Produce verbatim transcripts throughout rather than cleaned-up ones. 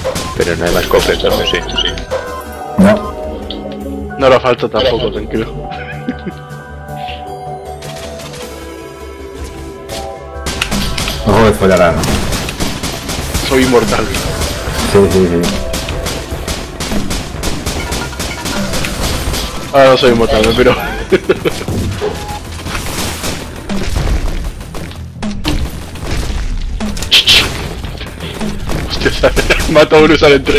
Pero no hay más cofres, ¿no? Sí, sí. No. No hará falta tampoco, tranquilo. Ojo que follarán. Soy inmortal. Sí, sí, sí. Ahora no soy inmortal, pero... Hostia, mato a uno y salen tres.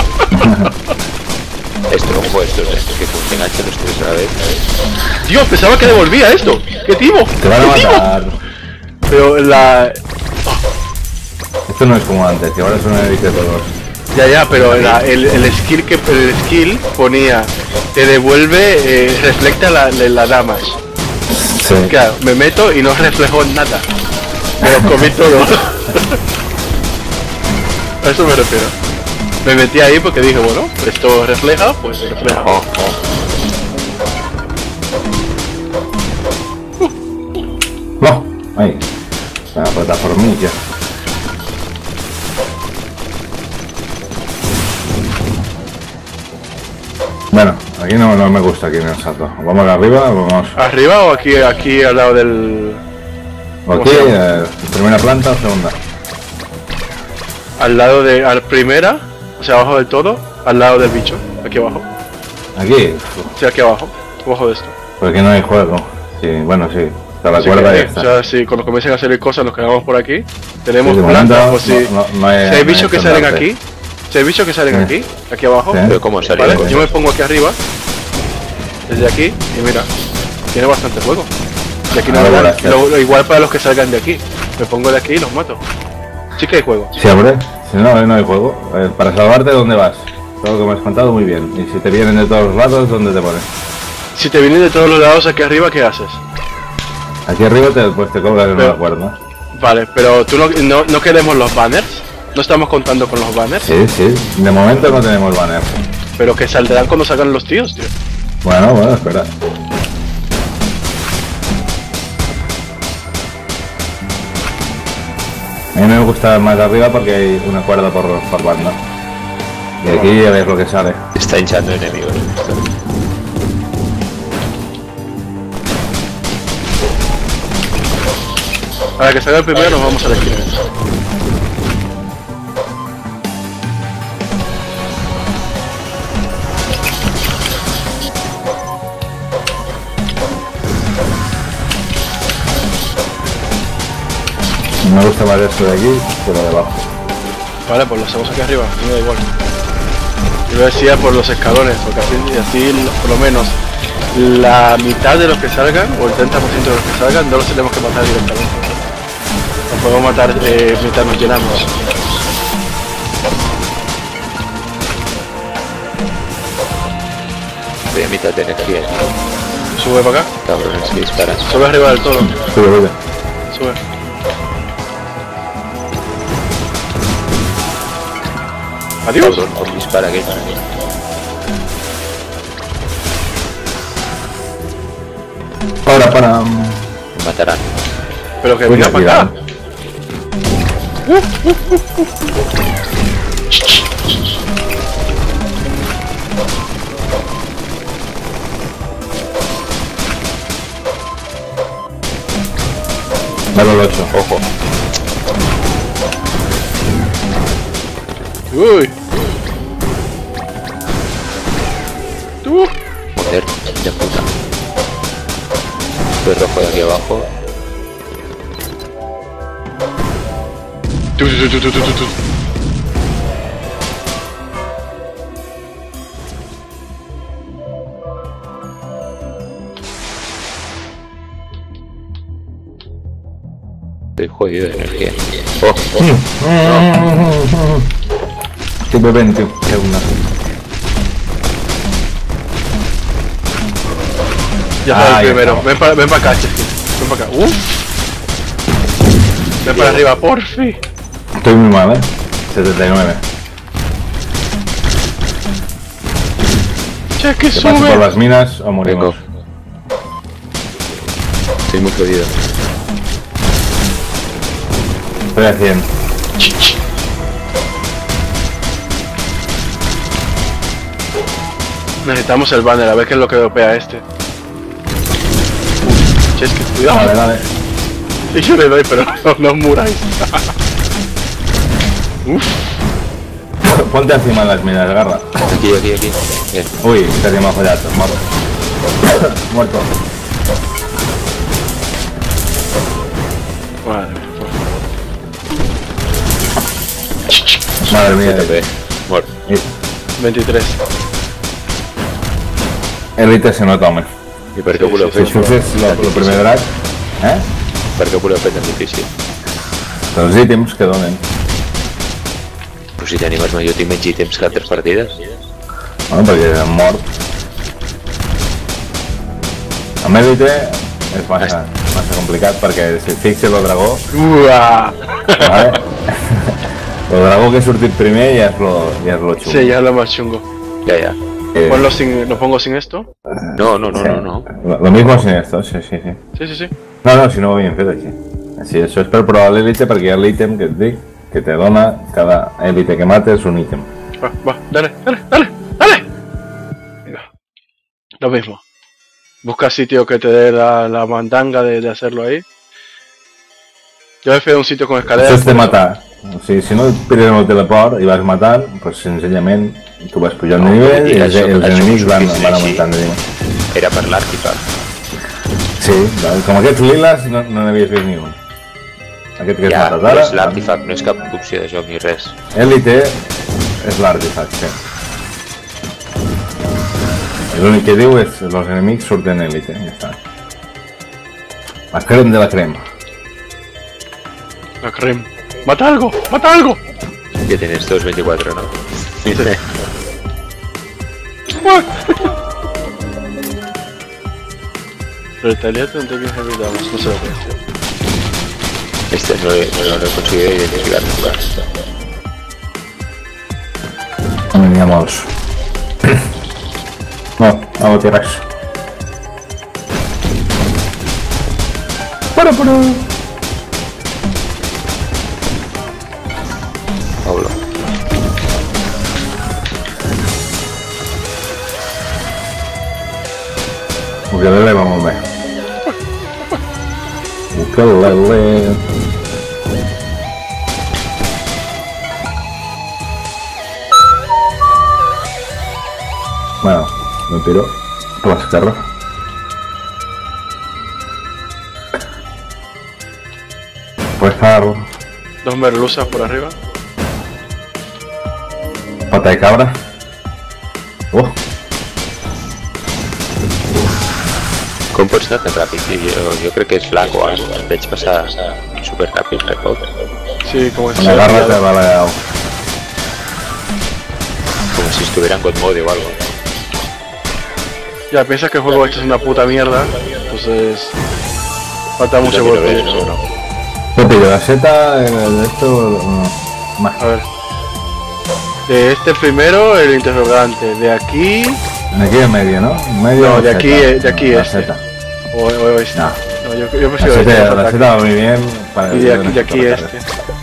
Esto, ojo, esto es que funciona que los tres a la vez. Dios, pensaba que devolvía esto. ¡Qué timo! Te van a ¡Qué timo! matar. Pero la... Esto no es como antes, que ahora son de todos. Ya, ya, pero la, el, el skill que el skill ponía te devuelve, eh, refleja la, la, la damage. Sí. Claro, me meto y no reflejo nada. Me lo comí todo. A eso me refiero. Me metí ahí porque dije, bueno, esto refleja, pues refleja. Oh, oh. No, ahí. La plataformilla. Bueno, aquí no, no me gusta aquí en el salto. ¿Vamos arriba o vamos...? ¿Arriba o aquí, aquí al lado del... ¿O aquí? Eh, ¿Primera planta o segunda? Al lado de... Al primera, o sea, abajo del todo, al lado del bicho, aquí abajo. ¿Aquí? Sí, aquí abajo, abajo de esto. Porque no hay juego. Sí, bueno, sí. Está la Así cuerda que, y ya o está. sea, si cuando comiencen a salir cosas nos quedamos por aquí. Tenemos Sí, de plantas, momento pues si, no- no- no hay- si hay no bichos hay que salen estandarte. aquí, si hay bichos que salen Sí. aquí, aquí abajo, Sí. Pero ¿cómo salió? ¿vale? Yo me pongo aquí arriba, desde aquí, y mira, tiene bastante juego. Y aquí no Ah, me dan, bueno, sí. lo- lo igual para los que salgan de aquí. Me pongo de aquí y los mato. Sí que hay juego. Sí, hombre. Si no, no hay juego. Eh, para salvarte, ¿dónde vas? Todo lo que me has contado, muy bien. Y si te vienen de todos los lados, ¿dónde te pones? Si te vienen de todos los lados aquí arriba, ¿qué haces? Aquí arriba te, pues te colgas en Pero- una cuerda. Vale, pero tú no, no, no queremos los banners. No estamos contando con los banners, Sí, sí. De momento no tenemos banner. pero que saldrán cuando salgan los tíos, tío. Bueno, bueno, espera. A mí me gusta más de arriba porque hay una cuerda por, por banda. Y aquí a ver lo que sale. Está hinchando enemigos. Para que salga el primero nos vamos a la esquina. Me gusta más esto de aquí que lo de abajo. Vale, pues lo hacemos aquí arriba, me da igual. Yo lo decía por los escalones, porque así, así por lo menos la mitad de los que salgan, o el treinta por ciento de los que salgan, no los tenemos que matar directamente. Los podemos matar eh, mientras nos llenamos. Estoy a mitad de energía. Sube para acá, Cabrones que disparan. sube arriba del todo, Sube, sube. sube. Adiós. Cabrón, os dispara que Ahora para... me matarán. Pero que Uy, venga la para acá. Dale el ocho. Ojo. Uy. Tú. Joder, de puta. Estoy rojo de aquí abajo. Tú, tú, tú, tú, tú, tú, tú. Estoy jodido de energía. Oh, Tipo veinte. Que una. Ya sale Ah, el ya primero. estamos. Ven para, ven para acá, Chesky. Ven para acá. Uh. Ven para arriba, porfi. Estoy muy mal, eh. setenta y nueve. Chesky, Que paso por sube. las minas o morimos. vengo. Estoy muy jodido. Estoy a cien. Necesitamos el banner, a ver qué es lo que dropea este. Che, es que cuidado. Dale, dale. Sí, yo le doy, pero no, no os muráis. Uf. Ponte encima de las minas, garra. Aquí, aquí, aquí. Bien. Uy, te has llamado follato, muerto. Muerto. Madre mía, por favor. Madre mía. Tope. Muerto. veintitrés. Elite se nota, hombre. ¿Y per què voleu sí, fer Si això? haces lo, lo primer drag, eh? Per què voleu fer tan difícil? Els ítems que donen. Però si tenim els majors i menys ítems que altres partides. Bueno, perquè han mort. Amb Elite és massa, massa complicat perquè si fixa el dragó, Uah. ¿vale? El dragó que ha sortit primer ja és lo, ja és lo xungo. Sí, ya es lo más chungo. Ja, ja. Eh, Ponlo sin, ¿lo pongo sin esto? No, no, no, sí. no, no. Lo, lo mismo sin esto, sí, sí, sí. Sí, sí, sí. No, no, si no ho havíem fet així. Així, això és per provar l'Elite perquè hi ha l'ítem que et dic que te dona cada Elite que mates un ítem. Va, va, dale, dale, dale, dale. Venga. Lo mismo. Busca sitio que te dé la, la mandanga de, de hacerlo ahí. Yo he feito un sitio con escaleras. Això és de matar. O sigui, si no et pilles el teleport i vas matant, doncs senzillament tu vas pujant de No, nivell i i els, això- els això enemics us ho van, fiz van així. augmentant de nivell. Era per l'artifact. Sí, com aquests liles no no n'havies vist ni un. Aquest que has Ja, matat però ara, és l'artifact, no és cap opció de joc ni res. Elite és l'artifact, sí. L'únic que diu és els enemics surten Elite, ja està. La crem de la crema. La crema. ¡Mata algo! ¡Mata algo! Ja tienes dos veinticuatro, no? Retaliate que evitamos, no se lo puede hacer. Este no, no, no lo he conseguido identificar nunca. N'hi ha molts. No, no ho té res. Para, para. Paulo. Ukelele va molt bé. Ukelele. Bueno, me tiro a l'esquerra. Rezar, Dos merluzas por arriba. pata de cabra. Oh, Com pots anar tan ràpid? Sí, jo, jo crec que és lag o alguna cosa. Veig passar super ràpid, per poc. Sí, como que con la garra te va la... Com si estuviera en God Mode o algo. Ya piensas que el juego hecho es una puta mierda, entonces falta mucho Yo por también ver. lo veo, ¿no? Yo pillo la seta, el, esto... No, más. A ver. De este primero el interrogante, de aquí Aquí en medio, ¿no? En medio No, la de aquí, seta. de aquí La este. seta. o, o este. No. No, yo, yo La prefiero este. seta, más la ataque. seta va muy bien para Y de aquí, de aquí para este.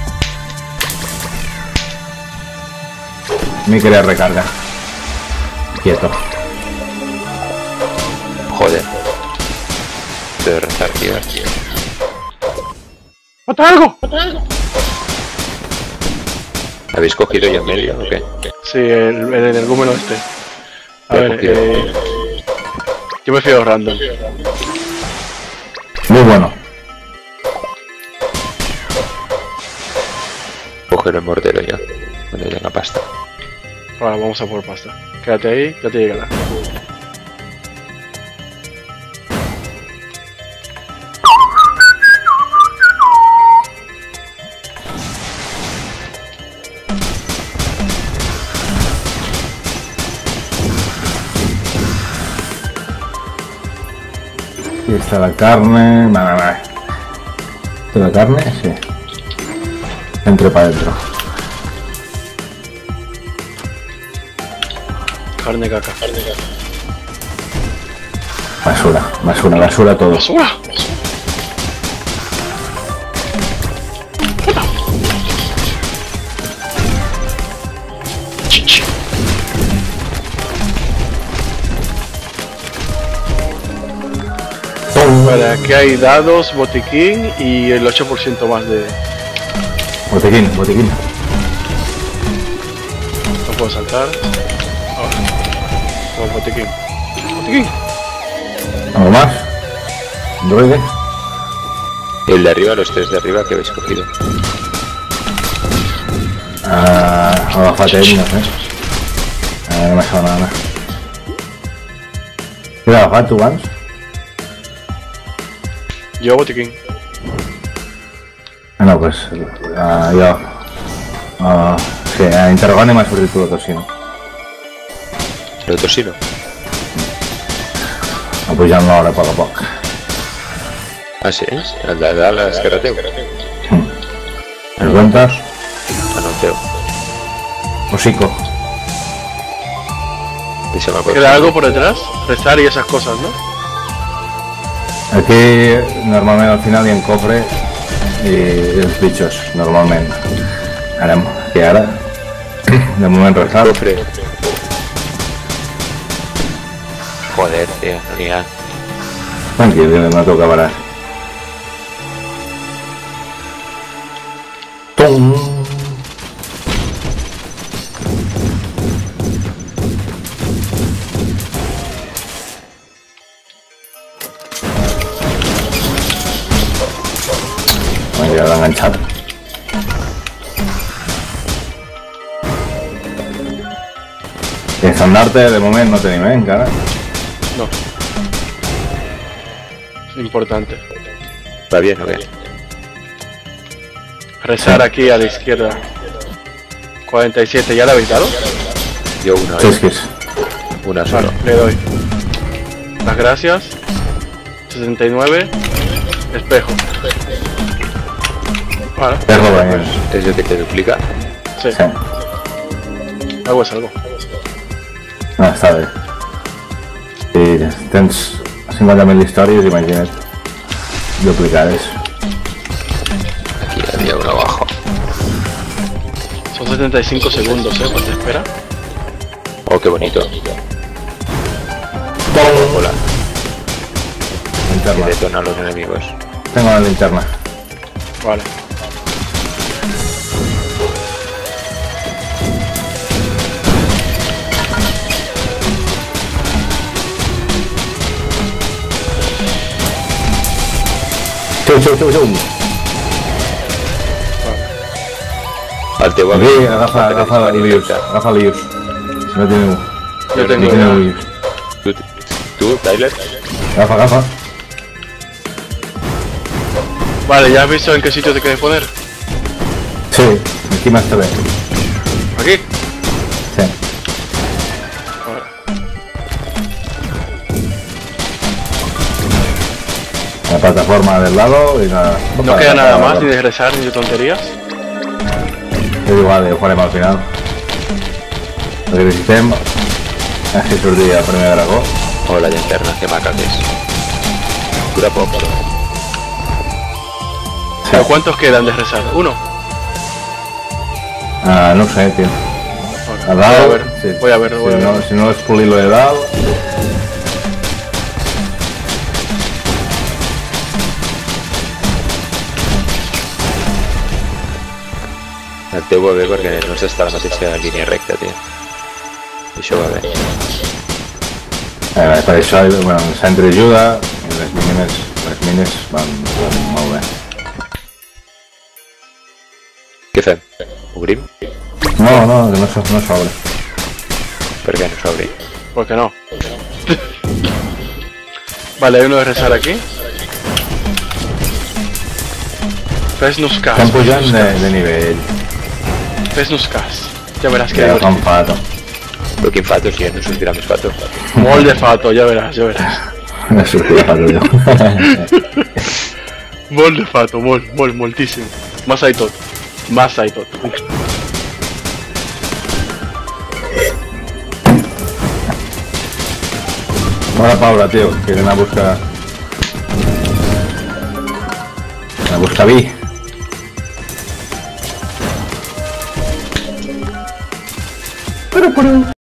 Mi quería recarga. Quieto. Joder. Te de rezar, tío. ¡Mata algo! ¿Habéis cogido ya en medio o qué? Sí, el, el energúmeno este. A Ya he ver, cogido. eh, yo me fío random. Muy bueno. Coger el mortero ya. Cuando tenga pasta. Ahora vamos a por pasta. Quédate ahí, ya te llegará. Aquí está la carne. Nada, nada. ¿Está la carne? Sí. Entre para adentro. Carne caca. Carne caca. Basura, basura, basura todo. ¡Basura! Vale, aquí hay dados, botiquín y el ocho por ciento más de... Botiquín, botiquín. No puedo saltar. Ahora. Como botiquín. Botiquín. ¿Algo más? ¿Droide? Y el de arriba, los tres de arriba que habéis cogido. Ah, agafate eines, eh? Ah, no m'ha deixat nada. Què has agafat tu abans? Yo botiquín. Ah, no, pues... Uh, jo... Uh, sí, a interrogant m'ha sortit tu la tocino. El tocino. Va pujant l'hora a poc a poc. Ah, sí? El de dalt a l'esquerra teu. ¿Te cuentas? Ah, no el teu. Hocico. Deixa'm aproximar. ¿Queda algo por detrás? Rezar y esas cosas, ¿no? Aquí normalment al final hi ha un cofre i els bitxos, normalment. Ara, que ara, de moment resar. Cofre. Joder, tío, no n'hi ha. Tranquil, no t'ho acabaràs. Tum! Ja l'ha enganxat. I estandarte de moment no tenim, eh, encara. No. Importante. ¿Va bien o qué? Rezar aquí a la izquierda. cuarenta y siete, ¿ya la habéis dado? Yo una Sí, vez. és que és. Una Vale, solo. le doy. Las gracias. sesenta y nueve. Espejo. Vale. Perro veient. ¿Es lo que te duplica? Sí, Sí. algo es algo. No, està bé. Si tens cinquanta mil històries, imagina't. Duplicades. Aquí había uno abajo. Son setenta y cinco segundos, ¿eh? ¿Cuánto espera? Oh, qué bonito. Hola. Que Linterna. detona a los enemigos. Tengo la linterna. Vale. Xau, xau, xau, xau. Al teu Aquí, amigo. agafa, agafa l'Ius. Agafa l'Ius. Si no tiene... Yo tengo no tiene ya. l'Ius. ¿Tú, tú, Tyler? Agafa, agafa. Vale, ¿ya has visto en qué sitio te quieres poner? Sí, aquí más te ve. ¿Aquí? Sí. Vale. La plataforma del lado y la... No queda nada más, ni de rezar, ni de tonterías. És igual, ja ho farem al final. El que necessitem és que surti el primer dragó. O la llanterna, que maca que es. Dura poco. ¿Pero cuántos quedan de rezar? ¿Uno? Ah, no ho sé, tio. A Voy a dalt... ver, sí. voy a ver, voy si a ver. No, si no és polir-lo de dalt... El teu va bé perquè no s'està a la mateixa línia recta, tio. I això va bé. Eh, per això, bueno, el centre ajuda i les mínimes, les mines van, van molt bé. Què fem? Obrim? No, no, que no, so- no s'obre. Per què no s'obri? ¿Por qué no? Vale, hay uno de rezar aquí. Fes Nuskas. Estan pujant de, de nivell. Fes Nuskas. Ya verás que Que hay fan fato. Però quin fato, si ja no sortirà més fato. Mol de fato, ya verás, ya verás. No sortirà fato, jo. Mol de fato, mol, mol, moltísimo. Más hay tot. Más hay tot. Bona Paula, tio, que anem a buscar... A buscar vi. Però, però...